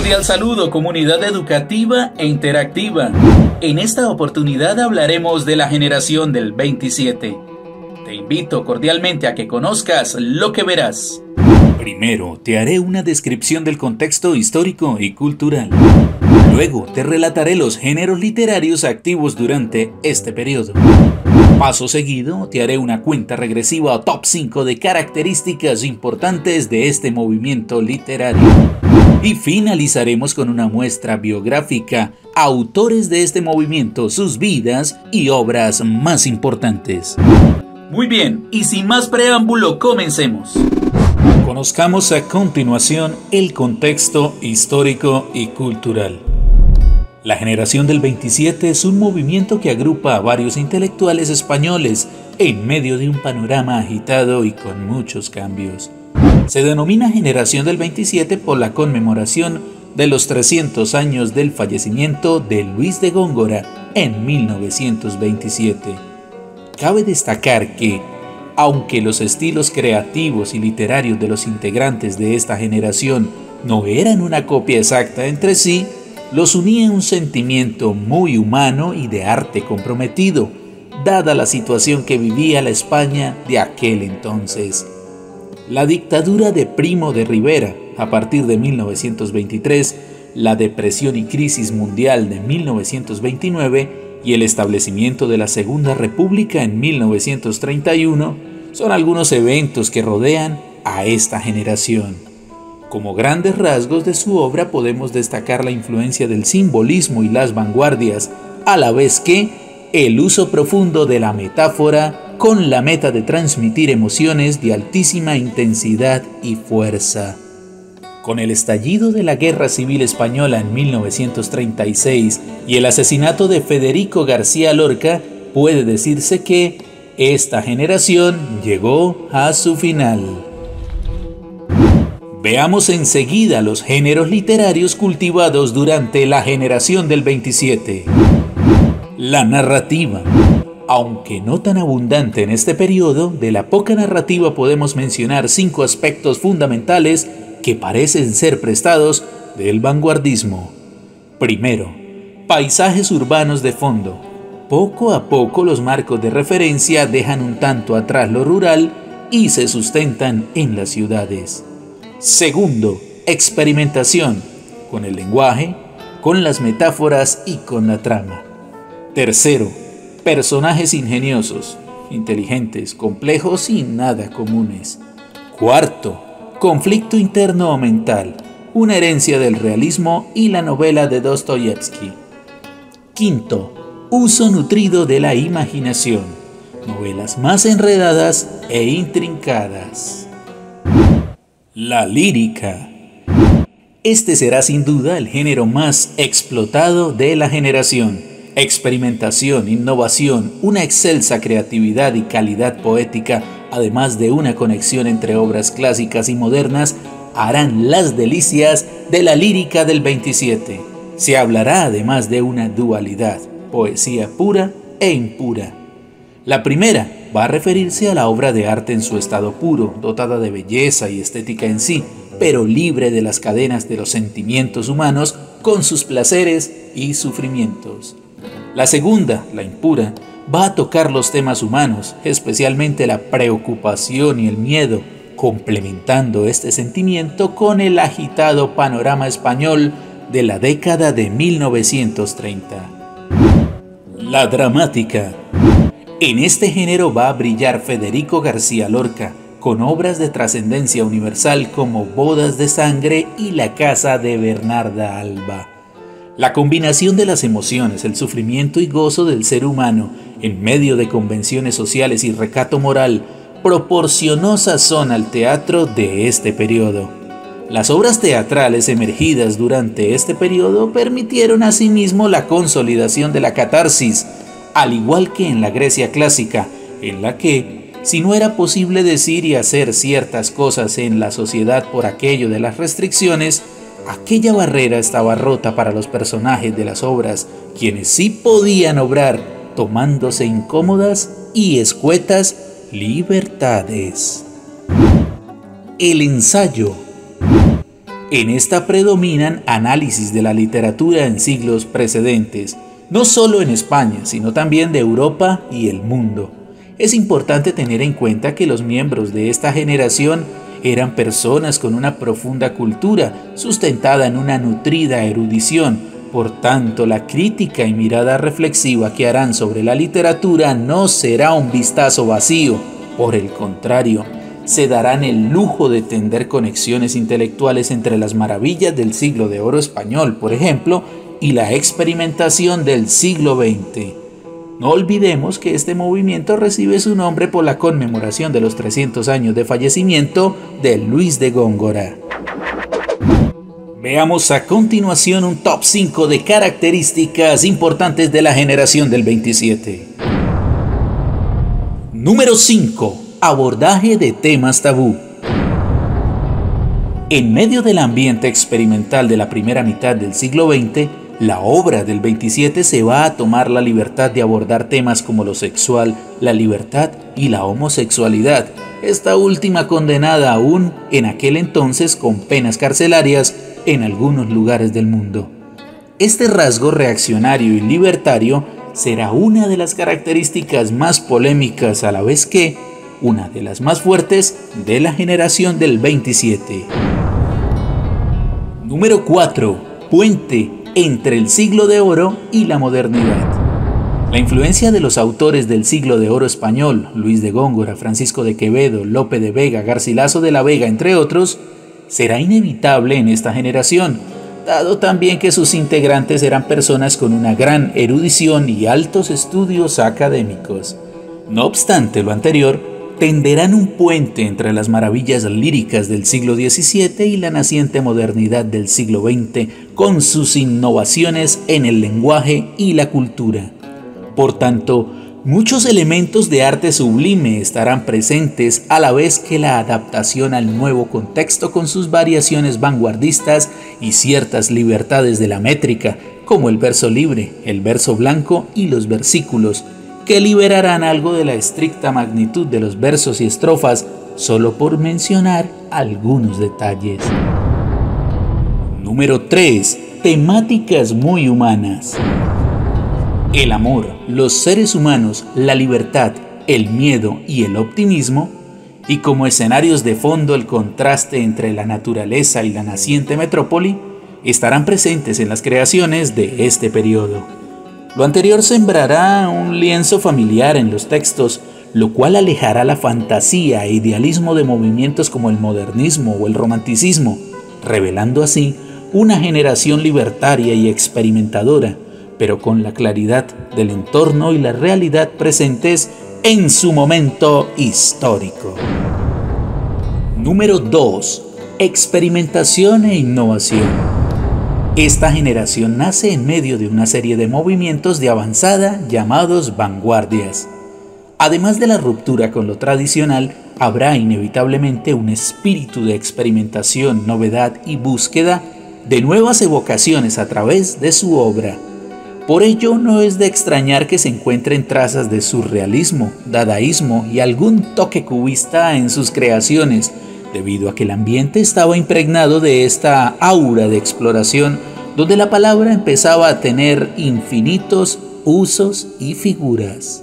cordial saludo, comunidad educativa e interactiva. En esta oportunidad hablaremos de la generación del 27. Te invito cordialmente a que conozcas lo que verás. Primero, te haré una descripción del contexto histórico y cultural. Luego, te relataré los géneros literarios activos durante este periodo. Paso seguido, te haré una cuenta regresiva o top 5 de características importantes de este movimiento literario. Y finalizaremos con una muestra biográfica, autores de este movimiento, sus vidas y obras más importantes. Muy bien, y sin más preámbulo, comencemos. Conozcamos a continuación el contexto histórico y cultural. La generación del 27 es un movimiento que agrupa a varios intelectuales españoles en medio de un panorama agitado y con muchos cambios. Se denomina generación del 27 por la conmemoración de los 300 años del fallecimiento de Luis de Góngora en 1927. Cabe destacar que, aunque los estilos creativos y literarios de los integrantes de esta generación no eran una copia exacta entre sí, los unía un sentimiento muy humano y de arte comprometido, dada la situación que vivía la España de aquel entonces. La dictadura de Primo de Rivera, a partir de 1923, la depresión y crisis mundial de 1929 y el establecimiento de la Segunda República en 1931 son algunos eventos que rodean a esta generación. Como grandes rasgos de su obra podemos destacar la influencia del simbolismo y las vanguardias, a la vez que el uso profundo de la metáfora con la meta de transmitir emociones de altísima intensidad y fuerza. Con el estallido de la Guerra Civil Española en 1936 y el asesinato de Federico García Lorca, puede decirse que esta generación llegó a su final. Veamos enseguida los géneros literarios cultivados durante la generación del 27. La narrativa. Aunque no tan abundante en este periodo, de la poca narrativa podemos mencionar 5 aspectos fundamentales que parecen ser prestados del vanguardismo. Primero, paisajes urbanos de fondo. Poco a poco los marcos de referencia dejan un tanto atrás lo rural y se sustentan en las ciudades. Segundo, experimentación, con el lenguaje, con las metáforas y con la trama. Tercero, personajes ingeniosos, inteligentes, complejos y nada comunes. Cuarto, conflicto interno o mental, una herencia del realismo y la novela de Dostoyevsky. Quinto, uso nutrido de la imaginación, novelas más enredadas e intrincadas. La lírica. Este será sin duda el género más explotado de la generación. Experimentación, innovación, una excelsa creatividad y calidad poética, además de una conexión entre obras clásicas y modernas, harán las delicias de la lírica del 27. Se hablará además de una dualidad, poesía pura e impura. La primera va a referirse a la obra de arte en su estado puro, dotada de belleza y estética en sí, pero libre de las cadenas de los sentimientos humanos con sus placeres y sufrimientos. La segunda, la impura, va a tocar los temas humanos, especialmente la preocupación y el miedo, complementando este sentimiento con el agitado panorama español de la década de 1930. La dramática. En este género va a brillar Federico García Lorca, con obras de trascendencia universal como Bodas de Sangre y La Casa de Bernarda Alba. La combinación de las emociones, el sufrimiento y gozo del ser humano en medio de convenciones sociales y recato moral proporcionó sazón al teatro de este periodo. Las obras teatrales emergidas durante este periodo permitieron asimismo la consolidación de la catarsis, al igual que en la Grecia clásica, en la que, si no era posible decir y hacer ciertas cosas en la sociedad por aquello de las restricciones, aquella barrera estaba rota para los personajes de las obras, quienes sí podían obrar tomándose incómodas y escuetas libertades. El ensayo. En esta predominan análisis de la literatura en siglos precedentes, no solo en España, sino también de Europa y el mundo. Es importante tener en cuenta que los miembros de esta generación eran personas con una profunda cultura, sustentada en una nutrida erudición. Por tanto, la crítica y mirada reflexiva que harán sobre la literatura no será un vistazo vacío. Por el contrario, se darán el lujo de tender conexiones intelectuales entre las maravillas del siglo de oro español, por ejemplo, y la experimentación del siglo XX. No olvidemos que este movimiento recibe su nombre por la conmemoración de los 300 años de fallecimiento de Luis de Góngora. Veamos a continuación un top 5 de características importantes de la generación del 27. Número 5. Abordaje de temas tabú. En medio del ambiente experimental de la primera mitad del siglo XX, la obra del 27 se va a tomar la libertad de abordar temas como lo sexual, la libertad y la homosexualidad, esta última condenada aún en aquel entonces con penas carcelarias en algunos lugares del mundo. Este rasgo reaccionario y libertario será una de las características más polémicas a la vez que una de las más fuertes de la generación del 27. Número 4. Puente entre el siglo de oro y la modernidad. La influencia de los autores del siglo de oro español, Luis de Góngora, Francisco de Quevedo, Lope de Vega, Garcilaso de la Vega, entre otros, será inevitable en esta generación, dado también que sus integrantes eran personas con una gran erudición y altos estudios académicos. No obstante lo anterior, tenderán un puente entre las maravillas líricas del siglo XVII y la naciente modernidad del siglo XX, con sus innovaciones en el lenguaje y la cultura. Por tanto, muchos elementos de arte sublime estarán presentes a la vez que la adaptación al nuevo contexto con sus variaciones vanguardistas y ciertas libertades de la métrica, como el verso libre, el verso blanco y los versículos, que liberarán algo de la estricta magnitud de los versos y estrofas, solo por mencionar algunos detalles. Número 3. Temáticas muy humanas. El amor, los seres humanos, la libertad, el miedo y el optimismo, y como escenarios de fondo el contraste entre la naturaleza y la naciente metrópoli, estarán presentes en las creaciones de este periodo. Lo anterior sembrará un lienzo familiar en los textos, lo cual alejará la fantasía e idealismo de movimientos como el modernismo o el romanticismo, revelando así una generación libertaria y experimentadora, pero con la claridad del entorno y la realidad presentes en su momento histórico. Número 2. Experimentación e innovación. Esta generación nace en medio de una serie de movimientos de avanzada llamados vanguardias. Además de la ruptura con lo tradicional, habrá inevitablemente un espíritu de experimentación, novedad y búsqueda de nuevas evocaciones a través de su obra. Por ello, no es de extrañar que se encuentren trazas de surrealismo, dadaísmo y algún toque cubista en sus creaciones, debido a que el ambiente estaba impregnado de esta aura de exploración, donde la palabra empezaba a tener infinitos usos y figuras.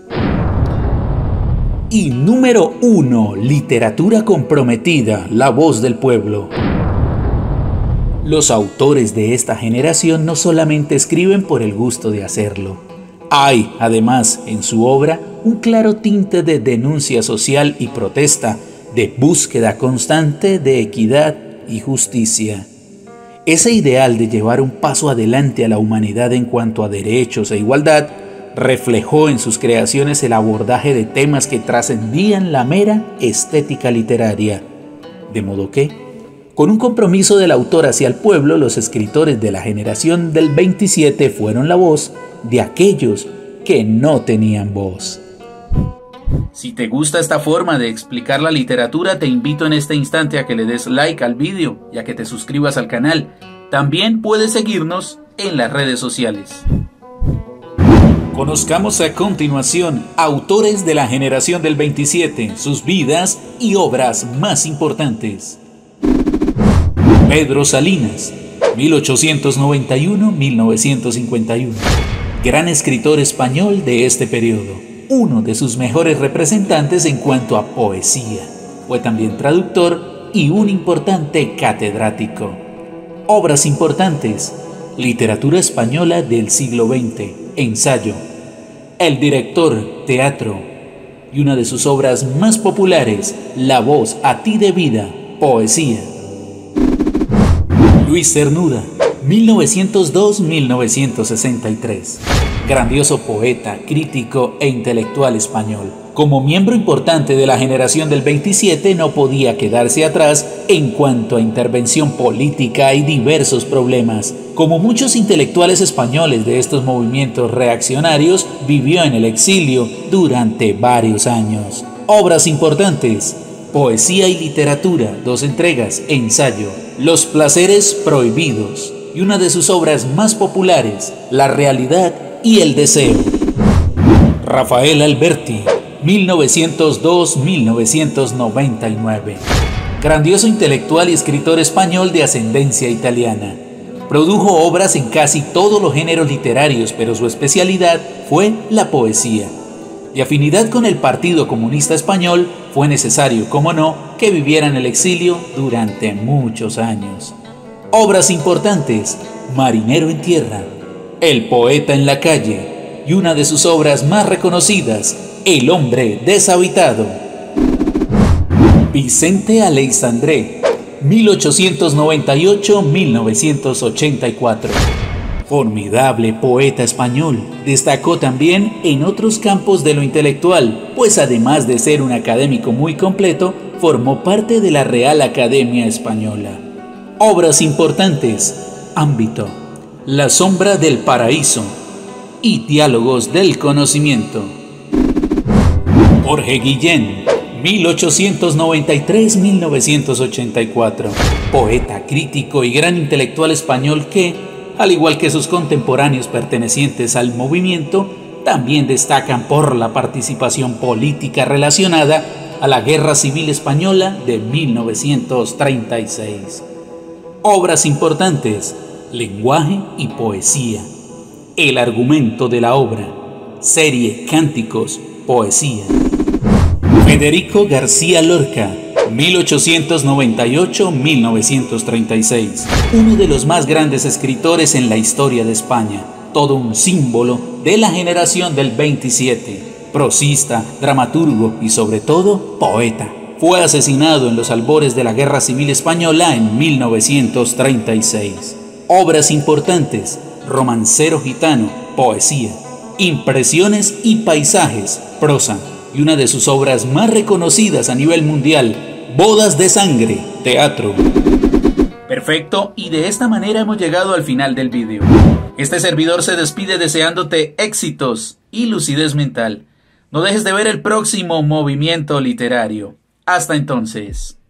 Y número 1. Literatura comprometida, la voz del pueblo. Los autores de esta generación no solamente escriben por el gusto de hacerlo. Hay, además, en su obra, un claro tinte de denuncia social y protesta, de búsqueda constante de equidad y justicia. Ese ideal de llevar un paso adelante a la humanidad en cuanto a derechos e igualdad reflejó en sus creaciones el abordaje de temas que trascendían la mera estética literaria. De modo que, con un compromiso del autor hacia el pueblo, los escritores de la generación del 27 fueron la voz de aquellos que no tenían voz. Si te gusta esta forma de explicar la literatura, te invito en este instante a que le des like al vídeo y a que te suscribas al canal. También puedes seguirnos en las redes sociales. Conozcamos a continuación autores de la generación del 27, sus vidas y obras más importantes. Pedro Salinas, 1891-1951. Gran escritor español de este periodo, uno de sus mejores representantes en cuanto a poesía. Fue también traductor y un importante catedrático. Obras importantes: Literatura española del siglo XX, ensayo. El director, teatro. Y una de sus obras más populares, La voz a ti de vida, poesía. Luis Cernuda, 1902-1963. Grandioso poeta, crítico e intelectual español. Como miembro importante de la generación del 27, no podía quedarse atrás en cuanto a intervención política y diversos problemas. Como muchos intelectuales españoles de estos movimientos reaccionarios, vivió en el exilio durante varios años. Obras importantes: Poesía y literatura, 2 entregas, ensayo. Los placeres prohibidos. Y una de sus obras más populares, La realidad y el deseo. Rafael Alberti, 1902-1999. Grandioso intelectual y escritor español de ascendencia italiana. Produjo obras en casi todos los géneros literarios, pero su especialidad fue la poesía. De afinidad con el Partido Comunista Español, fue necesario, como no, que viviera en el exilio durante muchos años. Obras importantes: Marinero en tierra, El poeta en la calle, y una de sus obras más reconocidas, El hombre deshabitado. Vicente Aleixandre, 1898-1984. Formidable poeta español, destacó también en otros campos de lo intelectual, pues además de ser un académico muy completo, formó parte de la Real Academia Española. Obras importantes: Ámbito, La sombra del paraíso y Diálogos del conocimiento. Jorge Guillén, 1893-1984. Poeta, crítico y gran intelectual español que, al igual que sus contemporáneos pertenecientes al movimiento, también destacan por la participación política relacionada a la Guerra Civil Española de 1936. Obras importantes: Lenguaje y poesía, El argumento de la obra, serie Cánticos, poesía. Federico García Lorca, 1898-1936. Uno de los más grandes escritores en la historia de España, todo un símbolo de la generación del 27, prosista, dramaturgo y sobre todo poeta. Fue asesinado en los albores de la Guerra Civil Española en 1936. Obras importantes: Romancero gitano, poesía. Impresiones y paisajes, prosa. Y una de sus obras más reconocidas a nivel mundial, Bodas de sangre, teatro. Perfecto, y de esta manera hemos llegado al final del vídeo. Este servidor se despide deseándote éxitos y lucidez mental. No dejes de ver el próximo movimiento literario. Hasta entonces.